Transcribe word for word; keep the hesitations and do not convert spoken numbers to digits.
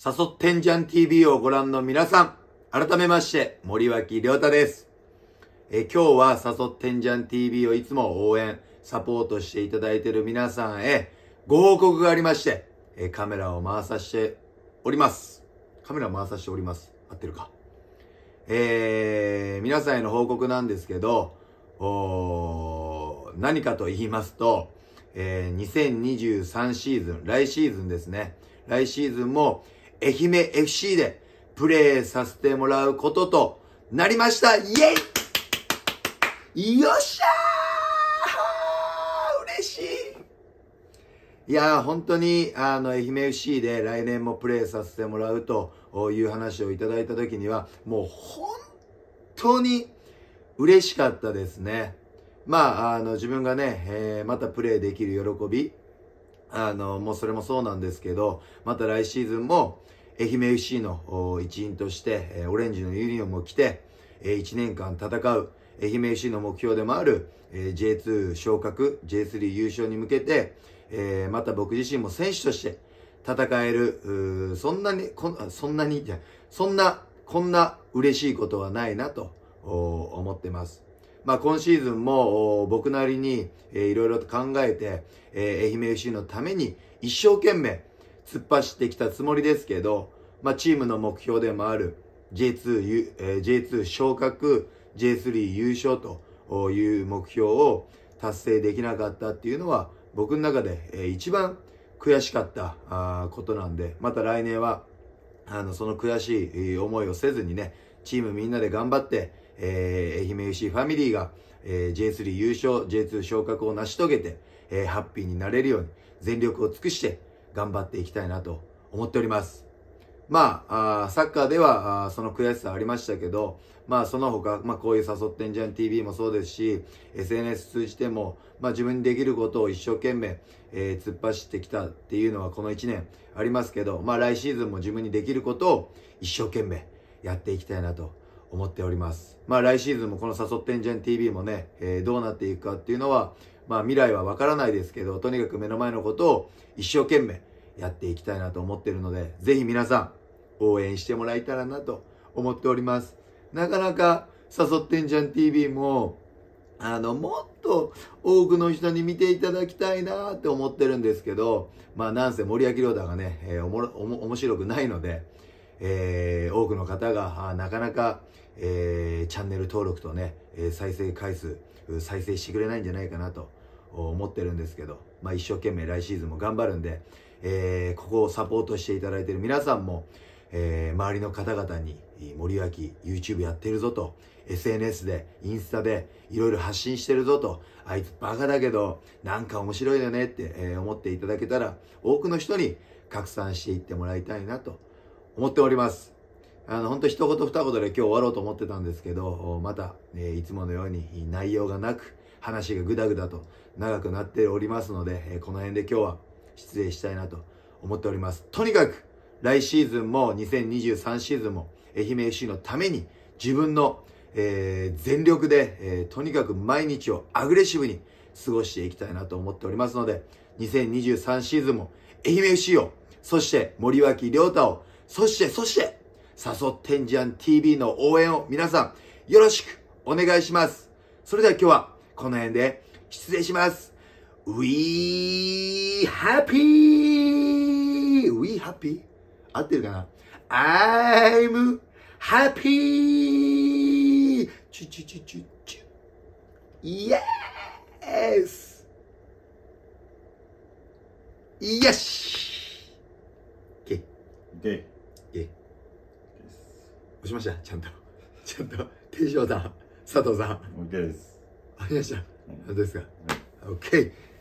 誘ってんじゃん ティービー をご覧の皆さん、改めまして、森脇亮太です。え今日は誘ってんじゃん ティービー をいつも応援、サポートしていただいている皆さんへ、ご報告がありまして、えカメラを回させております。カメラを回させております。合ってるか。えー、皆さんへの報告なんですけど、お何かと言いますと、えー、にせんにじゅうさんシーズン、来シーズンですね。来シーズンも、愛媛 エフシー でプレーさせてもらうこととなりました。イエイよっしゃー嬉しい。いやー、本当に、あの、愛媛 エフシー で来年もプレーさせてもらうという話をいただいたときには、もう本当に嬉しかったですね。まあ、あの、自分がね、えー、またプレーできる喜び、あの、もうそれもそうなんですけど、また来シーズンも、愛媛 エフシー の一員として、オレンジのユニフォームを着て、いちねんかん戦う、愛媛 エフシー の目標でもある ジェイツー 昇格、ジェイスリー 優勝に向けて、また僕自身も選手として戦える、そんなに、そんなに、そんな、こんな嬉しいことはないなと思ってます。まあ今シーズンも僕なりにいろいろと考えて、愛媛 エフシー のために一生懸命突っ走ってきたつもりですけど、まあチームの目標でもある ジェイツー、えー、ジェイツー 昇格、ジェイスリー 優勝という目標を達成できなかったっていうのは僕の中で一番悔しかったことなんで、また来年はあのその悔しい思いをせずにね、チームみんなで頑張って、えー、愛媛 エフシー ファミリーが、えー、ジェイスリー 優勝、ジェイツー 昇格を成し遂げて、えー、ハッピーになれるように全力を尽くして頑張っていきたいなと思っております。まあ、あサッカーではあその悔しさありましたけど、まあその他、まあこういう誘ってんじゃん ティービー もそうですし、エスエヌエス 通じても、まあ自分にできることを一生懸命、えー、突っ走ってきたっていうのはこのいちねんありますけど、まあ来シーズンも自分にできることを一生懸命やっていきたいなと思っております。まあ来シーズンもこの誘ってんじゃん ティービー もね、えー、どうなっていくかっていうのは、まあ未来はわからないですけど、とにかく目の前のことを一生懸命やっていきたいなと思っているので、ぜひ皆さん応援してもらえたらなと思っております。なかなか誘ってんじゃん ティービー も、あの、もっと多くの人に見ていただきたいなって思ってるんですけど、まあなんせ森脇亮太がね、えー、おもろ、おも、面白くないので、えー、多くの方があなかなか、えー、チャンネル登録とね、再生回数、再生してくれないんじゃないかなと思ってるんですけど、まあ一生懸命来シーズンも頑張るんで、えー、ここをサポートしていただいている皆さんも、えー、周りの方々に森脇 YouTube やってるぞと、 エスエヌエス でインスタでいろいろ発信してるぞと、あいつバカだけどなんか面白いよねって、えー、思っていただけたら多くの人に拡散していってもらいたいなと思っております。あの本当一言二言で今日終わろうと思ってたんですけど、また、えー、いつものように内容がなく話がグダグダと長くなっておりますので、えー、この辺で今日は失礼したいなと思っております。とにかく来シーズンもにせんにじゅうさんシーズンも愛媛 エフシー のために自分の、えー、全力で、えー、とにかく毎日をアグレッシブに過ごしていきたいなと思っておりますので、にせんにじゅうさんシーズンも愛媛 エフシー を、そして森脇亮太を、そしてそして誘ってんじゃん ティービー の応援を皆さんよろしくお願いします。それでは今日はこの辺で失礼します。 We happy! We happy? 合ってるかな？ I'm happy! チュチュチュチュチュ Yes! Yes! OK。 OK。 OK。押しました。ちゃんと。ちゃんと。天翔さん、佐藤さん。 OK です。 ありました。 はい、 何ですか？ はい、 OK。